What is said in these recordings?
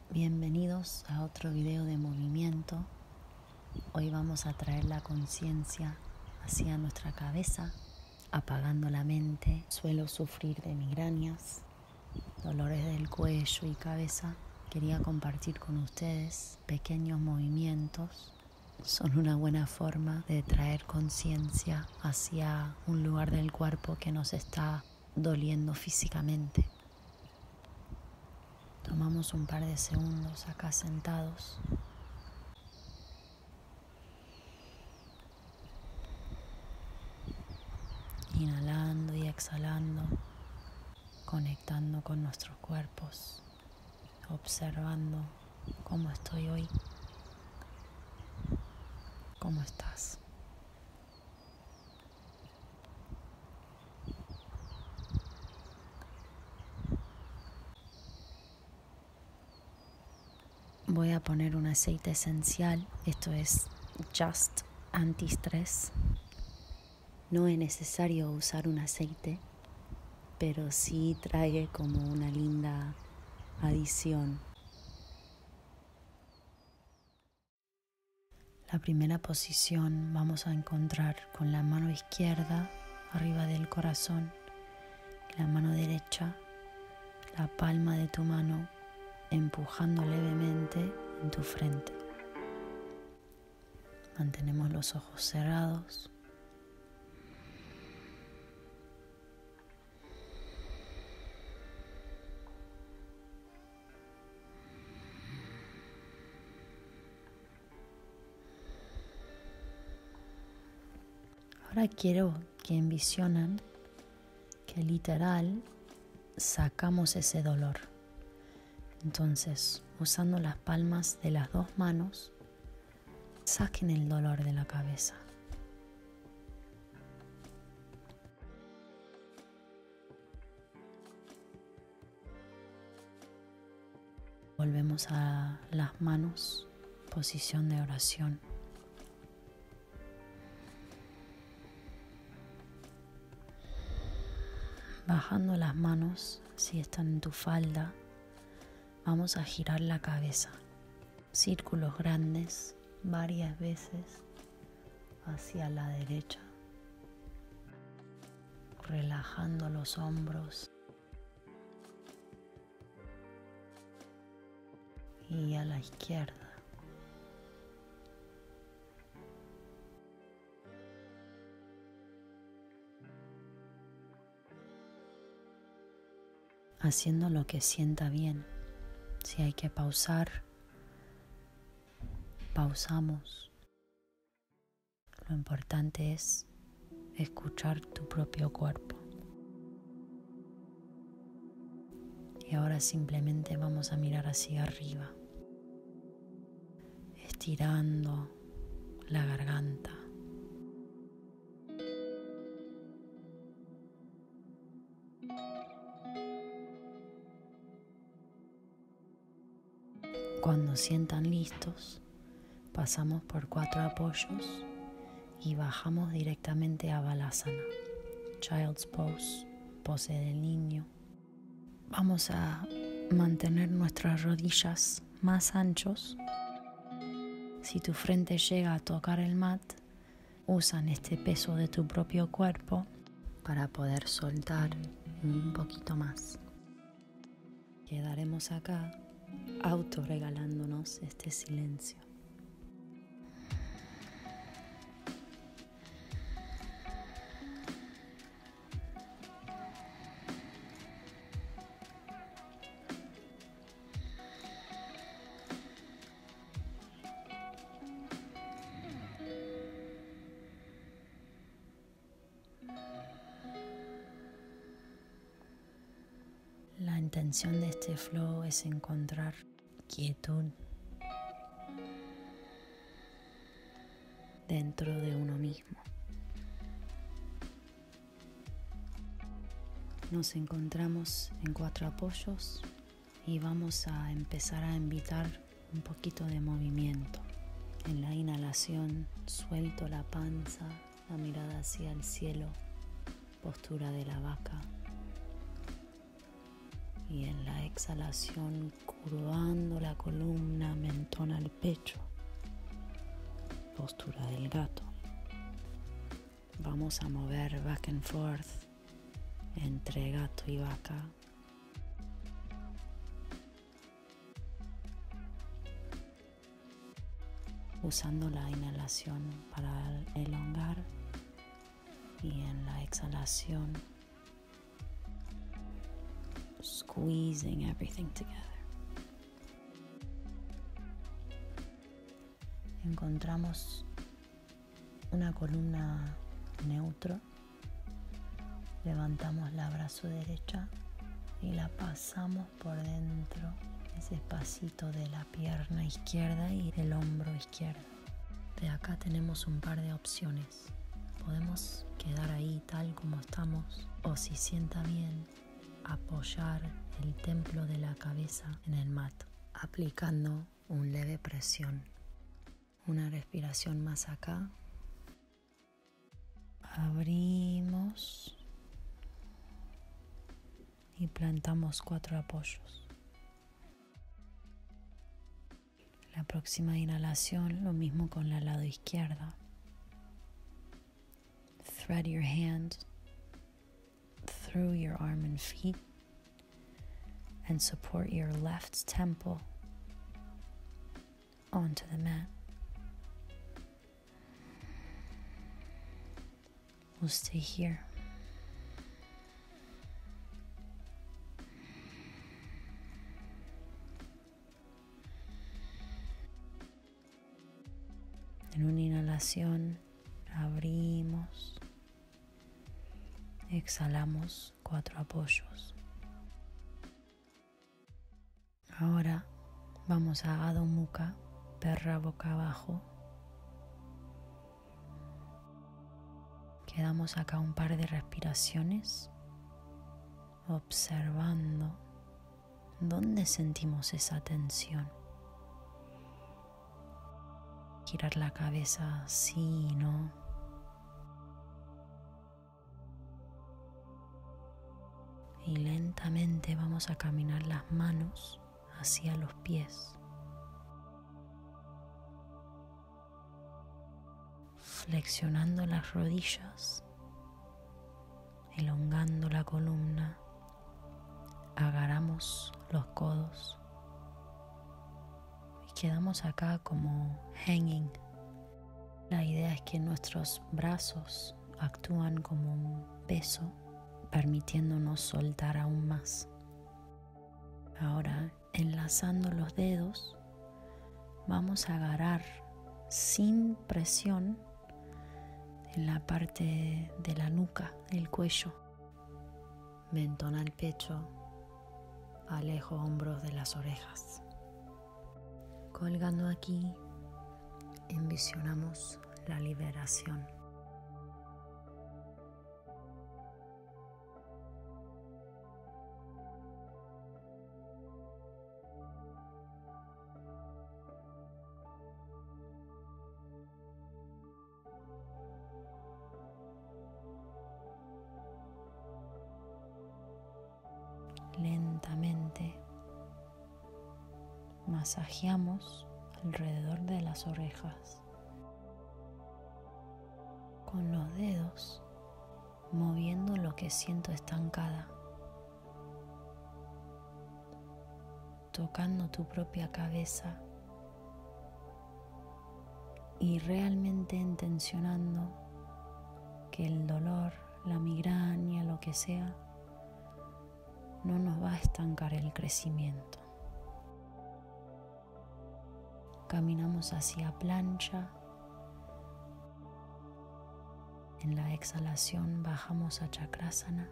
Bienvenidos a otro video de movimiento. Hoy vamos a traer la conciencia hacia nuestra cabeza, apagando la mente. Suelo sufrir de migrañas, dolores del cuello y cabeza. Quería compartir con ustedes pequeños movimientos. Son una buena forma de traer conciencia hacia un lugar del cuerpo que nos está doliendo físicamente. Tomamos un par de segundos acá sentados. Inhalando y exhalando, conectando con nuestros cuerpos, observando cómo estoy hoy, cómo estás. Voy a poner un aceite esencial, esto es Just Anti-Stress. No es necesario usar un aceite, pero sí trae como una linda adición. La primera posición vamos a encontrar con la mano izquierda arriba del corazón, la mano derecha, la palma de tu mano empujando levemente en tu frente. Mantenemos los ojos cerrados. Ahora quiero que envisionen que literal sacamos ese dolor. Entonces, usando las palmas de las dos manos, saquen el dolor de la cabeza. Volvemos a las manos, posición de oración. Bajando las manos, si están en tu falda, vamos a girar la cabeza, círculos grandes, varias veces hacia la derecha, relajando los hombros y a la izquierda. Haciendo lo que sienta bien. Si hay que pausar, pausamos. Lo importante es escuchar tu propio cuerpo. Y ahora simplemente vamos a mirar hacia arriba, estirando la garganta. Cuando sientan listos, pasamos por 4 apoyos y bajamos directamente a Balasana, Child's Pose, pose del niño. Vamos a mantener nuestras rodillas más anchos. Si tu frente llega a tocar el mat, usan este peso de tu propio cuerpo para poder soltar un poquito más. Quedaremos acá autorregalándonos este silencio. La intención de este flow es encontrar quietud dentro de uno mismo. Nos encontramos en 4 apoyos y vamos a empezar a invitar un poquito de movimiento. En la inhalación suelto la panza, la mirada hacia el cielo, postura de la vaca. Y en la exhalación curvando la columna, mentón al pecho, postura del gato. Vamos a mover back and forth entre gato y vaca. Usando la inhalación para elongar y en la exhalación squeezing everything together. Encontramos una columna neutro. Levantamos la brazo derecha y la pasamos por dentro, ese espacito de la pierna izquierda y el hombro izquierdo. De acá tenemos un par de opciones. Podemos quedar ahí tal como estamos, o si sienta bien, apoyar el templo de la cabeza en el mat, aplicando un leve presión. Una respiración más acá. Abrimos y plantamos 4 apoyos. La próxima inhalación, lo mismo con la lado izquierda. Thread your hand through your arm and feet and support your left temple onto the mat. We'll stay here. En una inhalación abrimos, exhalamos 4 apoyos. Ahora vamos a Adho Mukha, perra boca abajo. Quedamos acá un par de respiraciones, observando dónde sentimos esa tensión. Girar la cabeza sí y no. Y lentamente vamos a caminar las manos hacia los pies. Flexionando las rodillas, elongando la columna, agarramos los codos y quedamos acá como hanging. La idea es que nuestros brazos actúan como un peso, permitiéndonos soltar aún más. Ahora, enlazando los dedos, vamos a agarrar sin presión en la parte de la nuca, del cuello. Mentón al pecho, alejo hombros de las orejas. Colgando aquí, envisionamos la liberación. Lentamente masajeamos alrededor de las orejas con los dedos, moviendo lo que siento estancada, tocando tu propia cabeza y realmente intencionando que el dolor, la migraña, lo que sea, no nos va a estancar el crecimiento. Caminamos hacia plancha. En la exhalación bajamos a Chakrasana.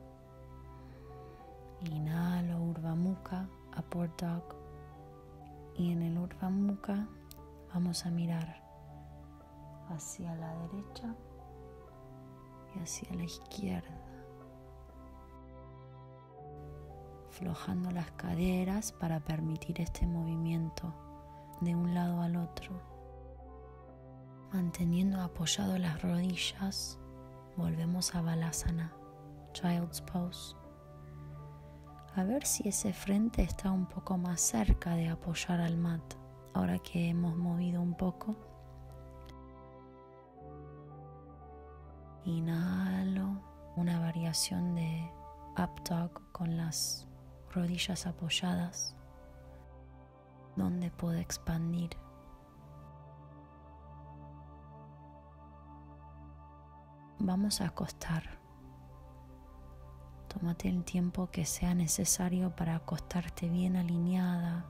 Inhalo Urdhva Mukha, Upward Dog. Y en el Urdhva Mukha vamos a mirar hacia la derecha y hacia la izquierda, aflojando las caderas para permitir este movimiento de un lado al otro. Manteniendo apoyado las rodillas, volvemos a Balasana, Child's Pose. a ver si ese frente está un poco más cerca de apoyar al mat. Ahora que hemos movido un poco, inhalo una variación de up dog con las rodillas apoyadas, donde puedo expandir. Vamos a acostar. Tómate el tiempo que sea necesario para acostarte bien alineada.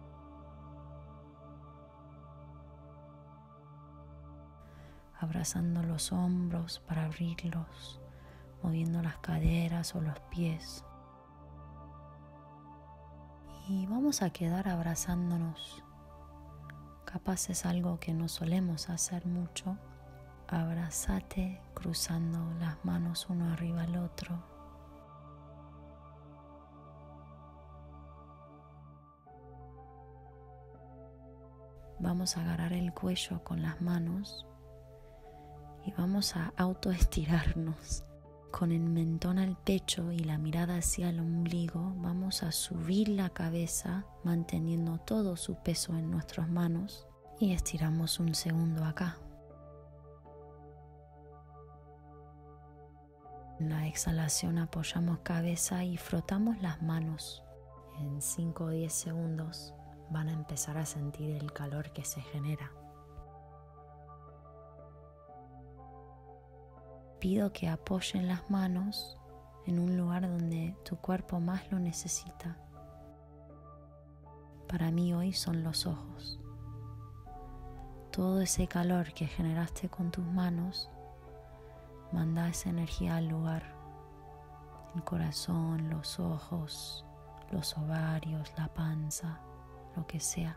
Abrazando los hombros para abrirlos, moviendo las caderas o los pies. Y vamos a quedar abrazándonos. Capaz es algo que no solemos hacer mucho. Abrázate cruzando las manos uno arriba al otro. Vamos a agarrar el cuello con las manos y vamos a autoestirarnos. Con el mentón al pecho y la mirada hacia el ombligo, vamos a subir la cabeza manteniendo todo su peso en nuestras manos y estiramos un segundo acá. En la exhalación apoyamos cabeza y frotamos las manos. En 5 o 10 segundos van a empezar a sentir el calor que se genera. Pido que apoyen las manos en un lugar donde tu cuerpo más lo necesita. Para mí hoy son los ojos. Todo ese calor que generaste con tus manos, manda esa energía al lugar. El corazón, los ojos, los ovarios, la panza, lo que sea.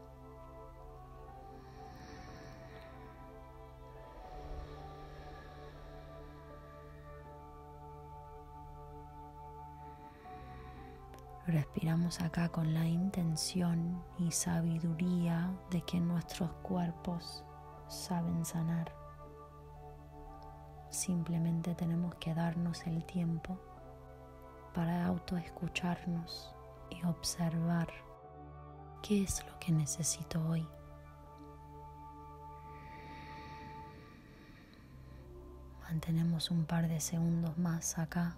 Respiramos acá con la intención y sabiduría de que nuestros cuerpos saben sanar. Simplemente tenemos que darnos el tiempo para autoescucharnos y observar qué es lo que necesito hoy. Mantenemos un par de segundos más acá.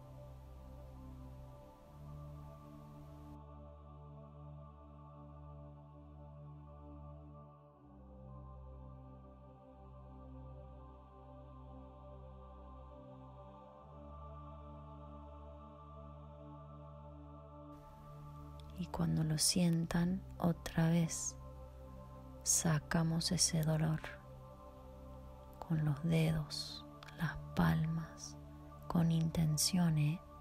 Y cuando lo sientan, otra vez sacamos ese dolor con los dedos, las palmas, con intención,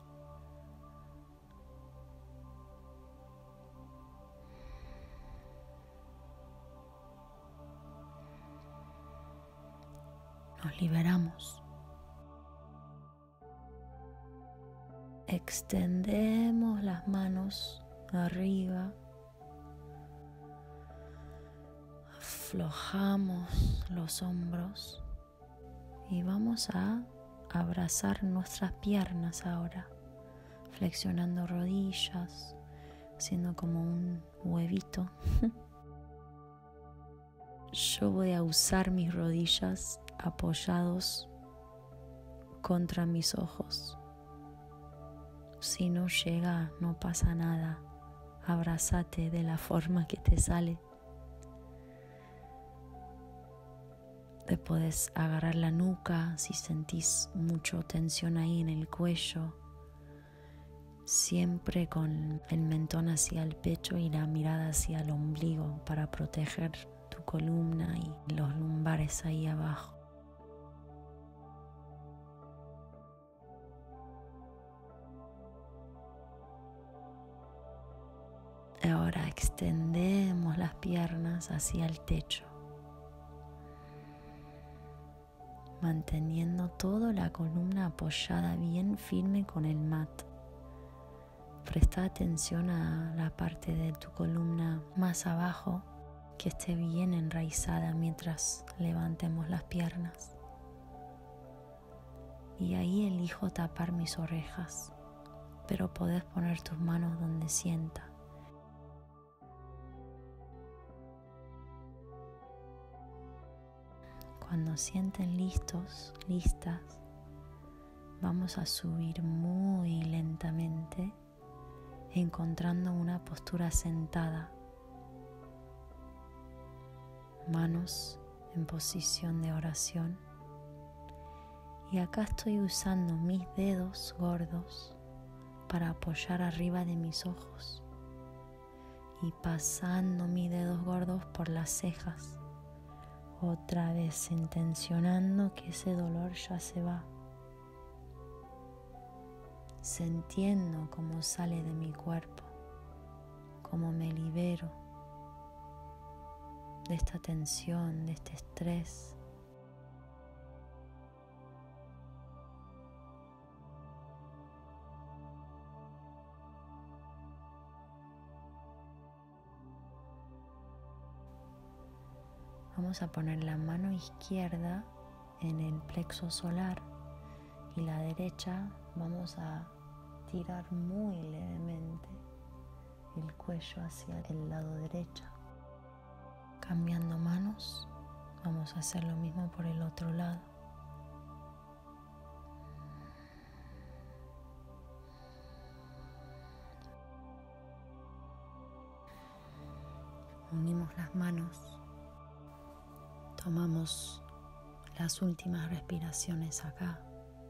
Nos liberamos. Extendemos las manos arriba, aflojamos los hombros y vamos a abrazar nuestras piernas ahora, flexionando rodillas, haciendo como un huevito. Yo voy a usar mis rodillas apoyados contra mis ojos. Si no llega, no pasa nada. Abrázate de la forma que te sale. Te puedes agarrar la nuca si sentís mucha tensión ahí en el cuello. Siempre con el mentón hacia el pecho y la mirada hacia el ombligo para proteger tu columna y los lumbares ahí abajo. Ahora extendemos las piernas hacia el techo, manteniendo toda la columna apoyada bien firme con el mat. Presta atención a la parte de tu columna más abajo, que esté bien enraizada mientras levantemos las piernas. Y ahí elijo tapar mis orejas pero podés poner tus manos donde sienta. Cuando sienten listos, listas, vamos a subir muy lentamente, encontrando una postura sentada. Manos en posición de oración. Y acá estoy usando mis dedos gordos para apoyar arriba de mis ojos y pasando mis dedos gordos por las cejas. Otra vez intencionando que ese dolor ya se va. Sintiendo cómo sale de mi cuerpo, cómo me libero de esta tensión, de este estrés. Vamos a poner la mano izquierda en el plexo solar y la derecha vamos a tirar muy levemente el cuello hacia el lado derecho. Cambiando manos, vamos a hacer lo mismo por el otro lado. Unimos las manos. Tomamos las últimas respiraciones acá,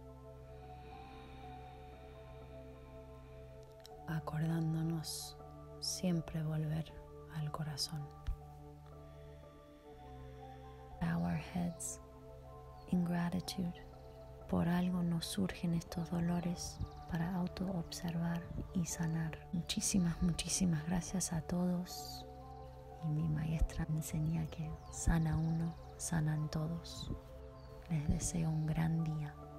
acordándonos siempre volver al corazón. Bow our heads in gratitude. Por algo nos surgen estos dolores para auto-observar y sanar. Muchísimas gracias a todos. Y mi maestra me enseña que sana uno, sanan todos. Les deseo un gran día.